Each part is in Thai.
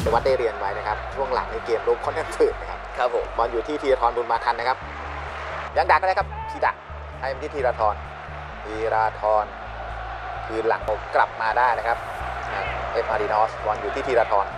แต่วัดได้เรียนไว้นะครับช่วงหลังในเกมลุกค่อนข้างฝืดนะครับครับผมบอลอยู่ที่ธีรทรบุญมาทันนะครับยังดักก็ได้ครับทีดักให้ที่ธีรทรคือหลังกลับมาได้นะครับเอฟอารีนอสบอลอยู่ที่ธีรทร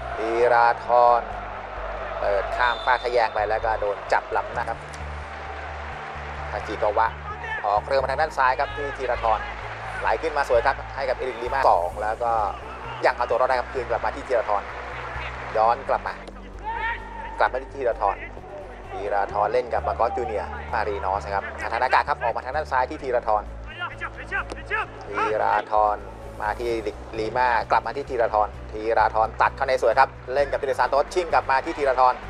เปิดข้ามฟาดทะแยงไปแล้วก็โดนจับล้ำนะครับทาจิกาวะออกเรือมาทางด้านซ้ายครับที่ธีรทรไหลขึ้นมาสวยครับให้กับเอริกลีมา2แล้วก็ยังเอาตัวรอดได้ครับคืนกลับมาที่ธีรทรย้อนกลับมาที่ธีรทรเล่นกับมาโกจูเนียมารีนอสครับสถานการณ์ครับออกมาทางด้านซ้ายที่ธีรทรมาที่ลีมากลับมาที่ธีรทรตัดเข้าในสวยครับเล่นกับจูเนซานโตสชิ่งกลับมาที่ธีรทร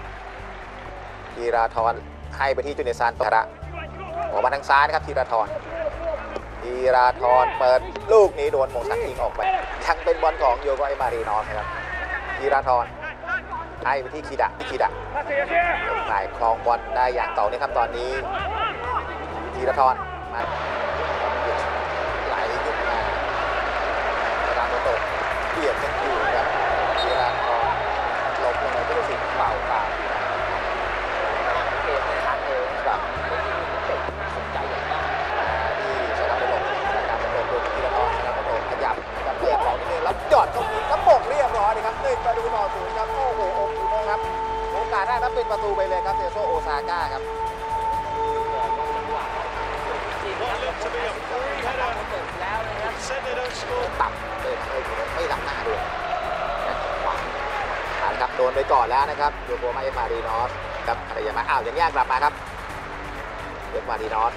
ให้ไปที่จูเนซานโตสออกมาทางซ้ายนะครับธีรทรเปิดลูกนี้โดนมงสักทิ้งออกไปยังเป็นบอลของโยโกะมารีนอสนะครับธีรทรให้ไปที่คีดะถ่ายคลองบอลได้อย่างต่อเนื่องครับตอนนี้ธีรทรมาไหลขึ้นมาตามโตเบียดกันอยู่ครับธีรทรหลบลงไปก็รู้สึกเปล่าเกมในทันเองแบบสนใจอย่างมากที่สนามโดนธีรทรขยับกับเปลี่ยนของนิดนึงแล้วหยอดตรงนี้แล้วโป่งเรียบร้อยนะครับ1-0ครับโอ้โหโอ้โหครับโอกาสได้นับเป็นประตูไปเลยครับเซโซโอซาก้าครับต่ำเลยไม่หลังหน้าด้วยครับโดนไปก่อนแล้วนะครับโยโกะมารีนอสครับอะไรอย่างมายังแยกกลับมาครับเอฟมารีนอส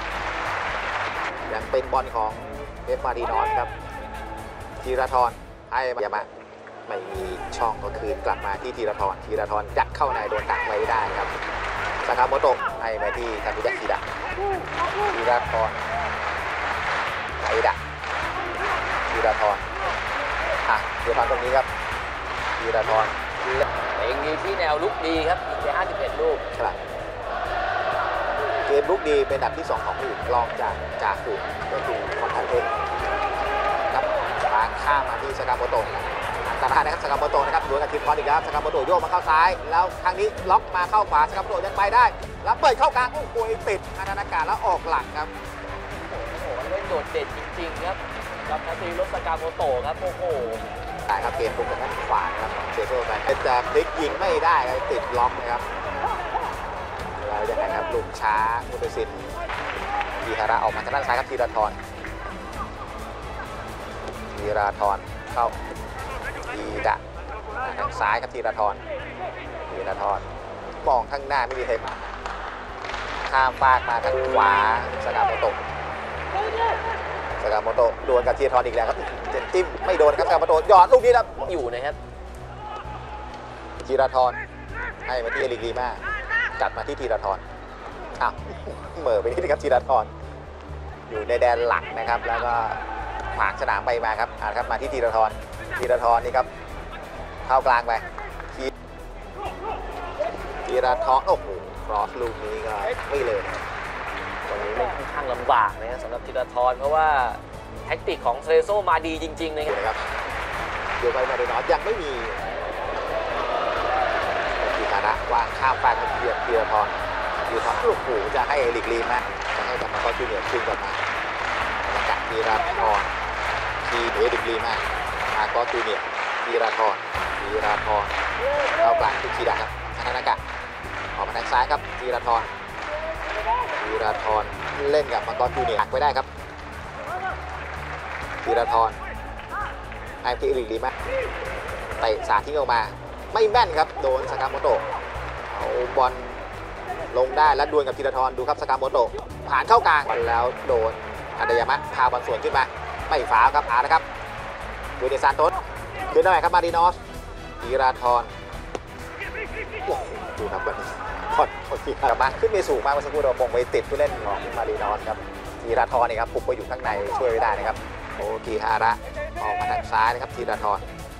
ยังเป็นบอลของเอฟมารีนอสครับธีรทรให้ยามะไม่มีช่องก็คืนกลับมาที่ธีรทรยัดเข้าในโดนตักไว้ได้ครับซากาโมโตะให้มาที่ทาคุยะคีดะธีรทรไอดะธีรทรตรงนี้ครับธีรทรเองดีที่แนวลุกดีครับยิงไป51 ลูกครับเกมลุกดีเป็นอันดับที่2ของลีกรองจากฝูงก็คือคอนแทคเองครับทางข้ามมาที่ซากาโมโตะอันตรายนะครับซากาโมโตะนะครับดวลกับทีมคอนอีกแล้วซากาโมโตะโยกมาเข้าซ้ายแล้วทางนี้ล็อกมาเข้าขวาซากาโมโตะยังไปได้แล้วเปิดเข้ากลางโอ้โหติดอาณาการแล้วออกหลังครับโอ้โหเล่นโดดเด่นจริงๆครับกับนาทีรถซากาโมโตะครับโอ้โหได้ครับเกมลุกจากด้านขวาครับเซโซ่ไปจะพลิกยิงไม่ได้ติดล็อกนะครับแล้วยังไงครับลุกช้ามุตสินธีระออกมาทางด้านซ้ายครับธีรทรเข้าธีระทางซ้ายครับธีรทรมองข้างหน้าไม่มีใครมาข้ามฟากมาทางขวาซากาโมโตะโดนกับธีรทรอีกแล้วครับเจนจิ้มไม่โดนครับซากาโมโตะหยอดลูกนี้ครับอยู่นะครับธีรทรให้มาที่เอริกลีมาจัดมาที่ธีรทรเหม่อไปที่ครับธีรทรอยู่ในแดนหลักนะครับแล้วก็ขวางสนามไปมาครับครับมาที่ธีรทรนี่ครับเข้ากลางไปธีรทรโอ้โหครอสลูกนี้ก็ไม่เลยตรงนี้เล่นค่อนข้างลำบากนะสำหรับธีรทรเพราะว่าแท็กติกของเซโซมาดีจริงๆนะครับโยโกะมารีนอสยังไม่มีธีระวางข้ามฟากกับธีรทรโอ้โหจะให้เอริกลีมาจะให้กับมาโกจูเนียร์ขึ้นกลับมาจากธีรทรเอริกลีมาโกจูเนียร์ธีรทรเข้ากลางที่คีดะครับธนากะออกมาทางซ้ายครับธีรทรเล่นกับมาโกจูเนียร์หักไว้ได้ครับธีรทรให้ที่เอริกลีมาเตะสาดทิ้งออกมาไม่แม่นครับโดนซากาโมโตะเอาบอลลงได้แล้วดวลกับธีรทรดูครับซากาโมโตะผ่านเข้ากลางแล้วโดนอันดยามะพาบอลสวนขึ้นมาไม่ฝาครับนะครับดูเดซานโตสขึ้นได้ครับมารีนอสธีรทรดูครับวันนี้ธีรมาขึ้นไปสูงมากเมื่อสักครู่เรามองไปติดผู้เล่นของมารีนอสครับธีรทรนี่ครับปุกไปอยู่ข้างในช่วยไม่ได้นะครับโอกิฮาระออกมาทางซ้ายนะครับธีรทร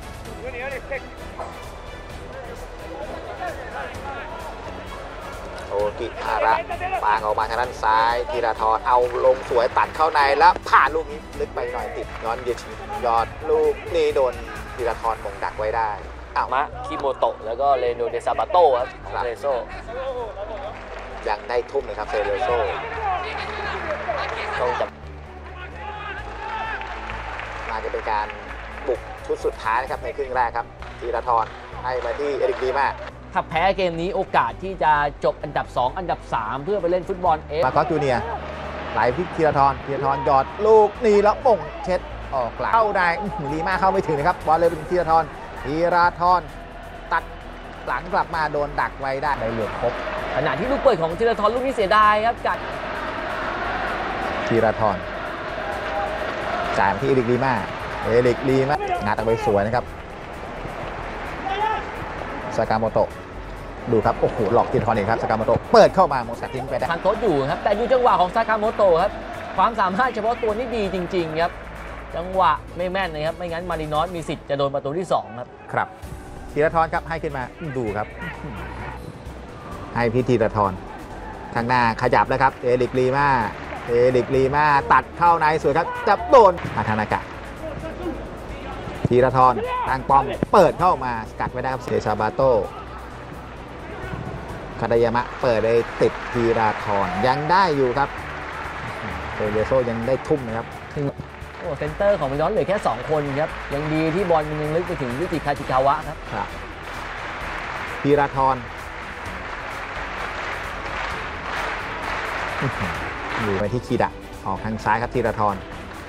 โอกิฮาระปางออกมาทางด้านซ้ายธีรทรเอาลงสวยตัดเข้าในแล้วผ่านลูกนี้ลึกไปหน่อยติดย้อนยอดลูกนี่โดนธีรทรมงดักไว้ได้มะคิโมโตะแล้วก็เรโนเดซาบาโตครับของเทโซยังได้ทุ่มนะครับเซเลโซต้องจับมาจะเป็นการบุกชุดสุดท้ายนะครับในครึ่งแรกครับธีรทรให้มาที่เอริกดีมาถ้าแพ้เกมนี้โอกาสที่จะจบอันดับ 2 อันดับ 3 เพื่อไปเล่นฟุตบอลเอฟมาคอสจูเนียร์ไหลพิธีรทรหยอดลูกนี่แล้วป่งเช็ดออกหลังเข้าได้ลีมาเข้าไม่ถึงนะครับบอลเลยเป็นธีรทรตัดหลังกลับมาโดนดักไว้ได้ได้เหลือครบขณะที่ลูกเปิดของธีรทรลูกนี้เสียดายครับกัดธีรทรจ่ายมาที่เอริกลีมางัดเอาไปสวยนะครับสากาโมโตะดูครับโอ้โหหลอกธีรทรเองครับสากาโมโตะเปิดเข้ามาโมซาทิ้งไปได้ทางโต๊ะอยู่ครับแต่อยู่จังหวะของซากาโมโตะครับความสามารถเฉพาะตัวนี่ดีจริงๆครับจังหวะไม่แม่นนะครับไม่งั้นมารินอสมีสิทธิ์จะโดนประตูที่2ครับครับธีรทรครับให้ขึ้นมาดูครับให้พี่ธีรทรข้างหน้าขยับแล้วครับเอริกลีมาตัดเข้าในสวยครับจับโดนอาธานากะธีรทรตั้งป้อมเปิดเข้ามาสกัดไว้ได้ครับเซซาบาโตคาดายามะเปิดได้ติดธีรทรยังได้อยู่ครับเรโซยังได้ทุ่มนะครับโอ้เซนเตอร์ของมารินอสเหลือแค่2คนครับยังดีที่บอลมันยังลึกไปถึงวิจิคาจิคาวะครับธีรทรอยู่ไปที่คีดะออกทางซ้ายครับธีรทร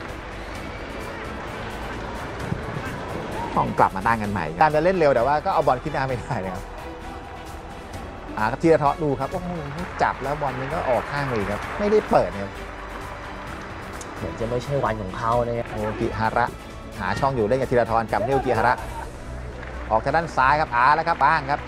ต้องกลับมาตั้งกันใหม่การจะเล่นเร็วแต่ว่าก็เอาบอลขึ้นหน้าไม่ได้นะครับครับธีรทรดูครับโอ้โหจับแล้วบอลมันก็ออกข้างเลยครับไม่ได้เปิดครับเหมือนจะไม่ใช่วันของเขานะครับโอกิฮาระหาช่องอยู่เล่นกับธีรทรกับโอกิฮาระออกทางด้านซ้ายครับแล้วครับบ้างครับ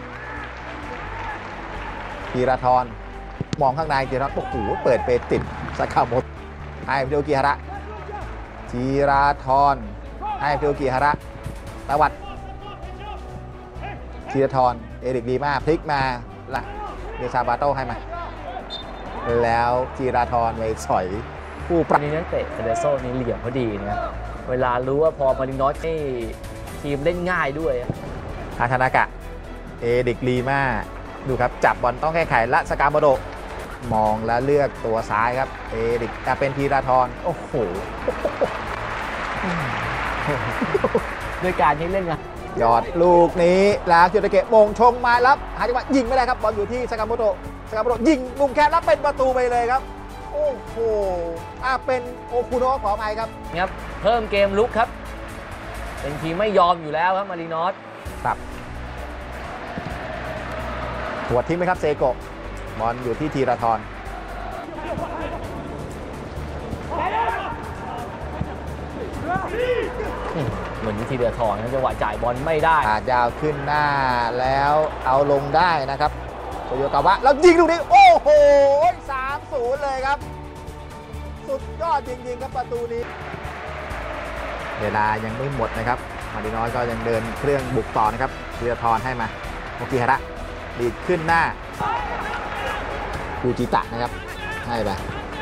ธีรทรมองข้างในธีรทรโอ้โหเปิดไปติดสกาโมโตะให้โอกิฮาระธีรทรให้โอกิฮาระตวัดธีรทรเอริกดีมาพลิกมาละเดซาบาโตให้มาแล้วธีรทรไปสอยผู้ปรับนี้นักเตะเทเลโซนี่เหลี่ยมพอดีนะเวลารู้ว่าพอมารินอสให้ทีมเล่นง่ายด้วยอาธานากะเอริกลีมาดูครับจับบอลต้องแก้ไขละสกาโมโตะมองแล้วเลือกตัวซ้ายครับเอริกเป็นธีรทรโอ้โหด้วยการที่เล่นนะหยอดลูกนี้แล้วจูตะเกะมงชงมารับหาจังหวะยิงไม่ได้ครับบอลอยู่ที่สกาโมโตะยิงมุมแคบแล้วเป็นประตูไปเลยครับโอ้โหเป็นโอคุโนะขออภัยครับเพิ่มเกมลุกครับเป็นทีมไม่ยอมอยู่แล้วครับมารินอสครับหัวทิ้งไหมครับเซโกะบอลอยู่ที่ธีรทรเหมือนธีรทรนะจังหวะจ่ายบอลไม่ได้ยาวขึ้นหน้าแล้วเอาลงได้นะครับโตโยกาวะแล้วยิงลูกนี้โอ้โห 3-0 เลยครับสุดยอดจริงๆครับประตูนี้เวลายังไม่หมดนะครับมารินอสก็ยังเดินเครื่องบุกต่อนะครับธีรทรให้มาโอกิฮาระดีดขึ้นหน้าฟูจิตะนะครับให้ไป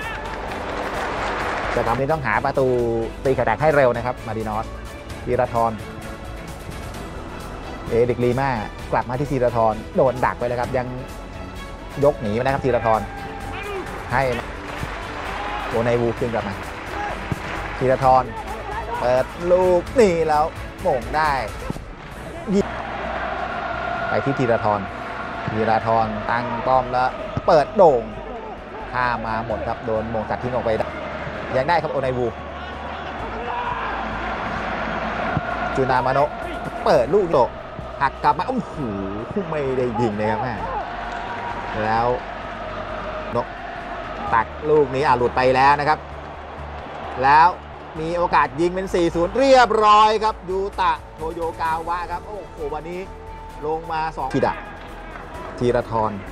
แต่ตอนนี้ต้องหาประตูตีกระแทกให้เร็วนะครับมารินอสธีรทรเอริกลีมากลับมาที่ธีรทรโดนดักไปเลยครับยังยกหนีไปนะครับธีรทรให้โอไนวูขึ้นกลับมาธีรทรเปิดลูกนี่แล้วโป่งได้ยิงไปที่ธีรทรตั้งป้อมแล้วเปิดโด่งข้ามาหมดครับโดนโมงตัดทิ้งออกไปยังได้ครับโอไนวูจูนามาโนะเปิดลูกโดหักกลับมาโอ้โหไม่ได้ยิงเลยครับแม่แล้วโนะตักลูกนี้หลุดไปแล้วนะครับแล้วมีโอกาสยิงเป็น 4-0 เรียบร้อยครับยูตะโทโยกาวะครับโอ้โหวันนี้ลงมา2คีดะธีรทร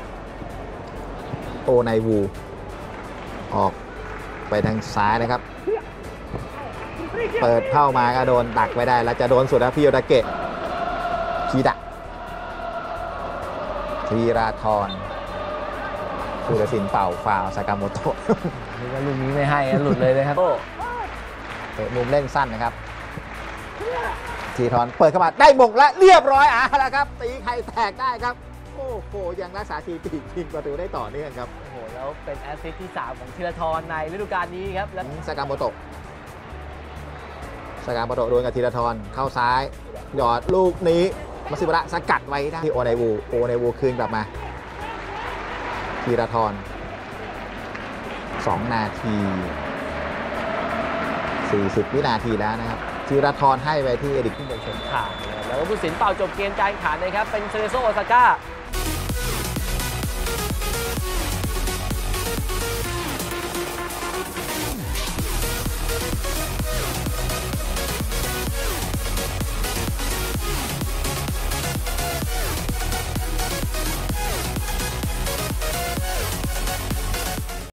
โอไนวูออกไปทางซ้ายนะครับเปิดเข้ามาก็โดนดักไว้ได้แล้วจะโดนสุดนะพี่โยดาเกะคีดะธีรทรผู้ตัดสินเป่าฟาวซากาโมโตะนี่ว่าลูกนี้ไม่ให้หลุดเลยนะครับเตะมุมเล่นสั้นนะครับธีรทรเปิดเข้ามาได้มงและเรียบร้อยแล้วครับตีไข่แตกได้ครับโอ้โหยังรักษาสถิติยิงประตูได้ต่อเนื่องครับโอ้โหแล้วเป็นแอสซิสต์ที่ 3 ของธีรทรในฤดูกาลนี้ครับแล้วสากาโมโตะโดนกับธีรทรเข้าซ้ายหยอดลูกนี้มัสิบะสกัดไว้ได้ที่โอไนวูคืนกลับมาธีรทร2 นาที 40 วินาทีแล้วนะครับธีรทรให้ไปที่เอริกขึ้นบนเส้นทางนะครับแล้วก็ผู้สินเป่าจบเกมการแข่งขันนะครับเป็นเซเลโซโอซาก้า